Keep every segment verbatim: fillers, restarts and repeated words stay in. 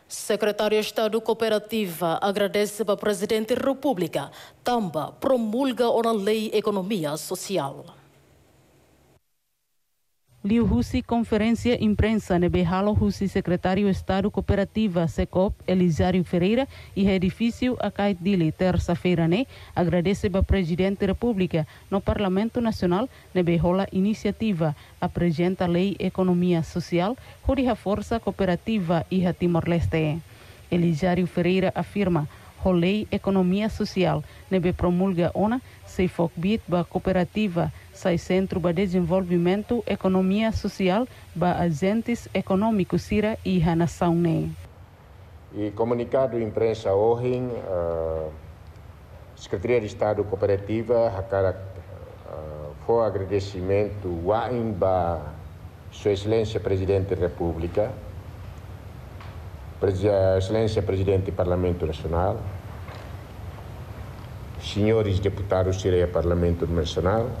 Secretário de Estado Cooperativa agradece para o Presidente da República, também promulga uma lei economia social. Liu Husi conferência imprensa nebe halo Husi secretário de Estado Cooperativa Secop Elisário Ferreira e edifício a cait dele terça-feira né agradece para Presidente da República no Parlamento Nacional nebe rola iniciativa apresenta lei economia social onde a força cooperativa e a Timor-Leste. Elisário Ferreira afirma a lei economia social nebe promulga ona se focbit ba cooperativa sai centro para desenvolvimento economia social para agentes econômicos sira e a nação né. E comunicado imprensa hoje, uh, Secretaria de Estado Cooperativa a cara uh, foi agradecimento wain ba Sua Excelência Presidente da República, Excelência Presidente do Parlamento Nacional, senhores deputados sira Parlamento Nacional,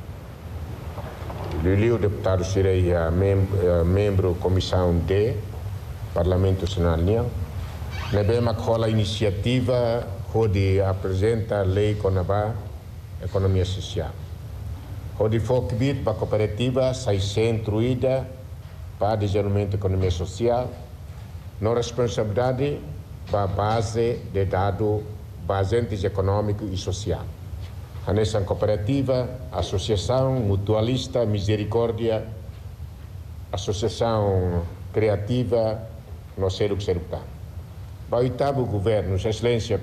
Liliu deputado seria mem membro Comissão D, Parlamento Nacional. Nebema cola iniciativa onde apresenta a lei Conabá Economia Social. Onde focbit para a cooperativa sai centroída para desenvolvimento da economia social, na responsabilidade para a base de dados bases econômico e social. A nessa cooperativa, Associação Mutualista Misericórdia, Associação Criativa, no Cero Xerupá. O oitavo governo, Excelência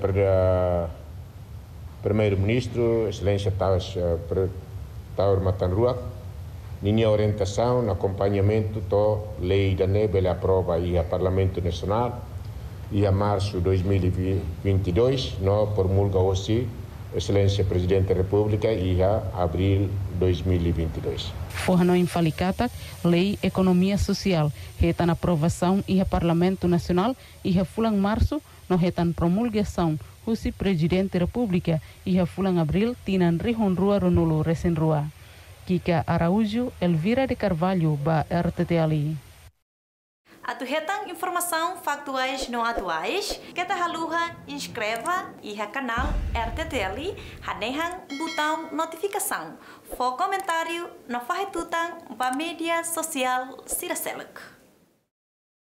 Primeiro-Ministro, Excelência Taur Matanrua, minha orientação no acompanhamento da lei da neve a aprova e a Parlamento Nacional e a março de dois mil e vinte e dois, no promulga hoje Excelência Presidente da República e a abril de dois mil e vinte e dois. Forno infalicata, lei economia social, reta na aprovação e a Parlamento Nacional e a fulan março, no retan promulgação, o Presidente da República e a fulan abril, tinan rihon rua ronulo recém rua. Kika Araújo, Elvira de Carvalho, ba R T T ali. Atuhetan informação factuais não atuais, que ta haluha inscreva e a canal R T T L, hanehan botão notificação, for comentário no fahetutan ba mídia social Siraseluk.